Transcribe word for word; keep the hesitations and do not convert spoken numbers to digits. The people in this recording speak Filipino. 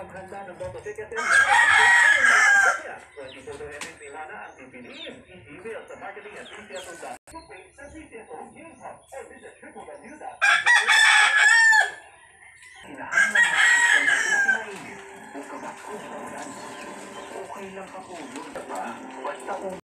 ang handa ng motosiklet ng twenty-four M M Milana ang pipiliin. I-email sa marketing at P C S O dot sa P C S O Games Hub or visit w w w dot kinahanglan natin na kinainit o kabako sa ulan. Okay lang ako yun, diba? Basta kung